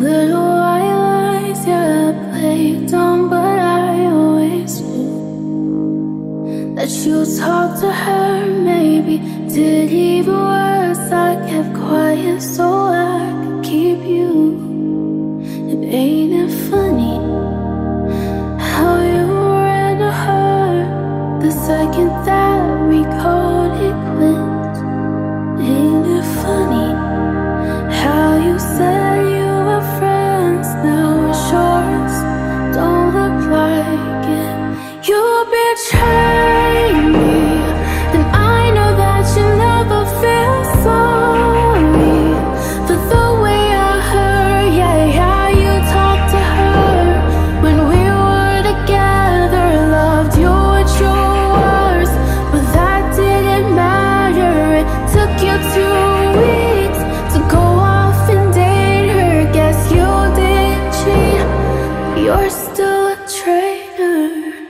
Little white lies, yeah, I played dumb, but I always knew that you talked to her, maybe did even worse. I kept quiet so I could keep you. And ain't it funny how you ran to her the second that we called it quits? Ain't it funny how you said you were friends, now it's yours, don't look like it. You betrayed me, and I know that you never feel sorry for the way I heard, yeah, how you talked to her when we were together. Loved you with your words, but that didn't matter. It took you 2 weeks to go off and date her. Guess you did cheat, you're still a traitor.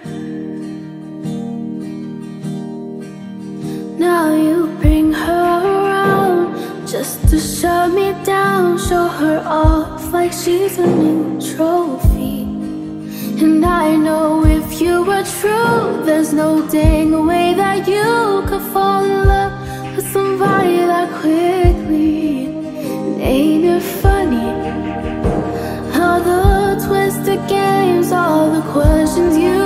Now you bring her around just to shut me down, show her off like she's a new trophy. And I know if you were true, there's no dang way that you could fall in love with somebody that quickly. And ain't it funny how the twisted games, all the questions you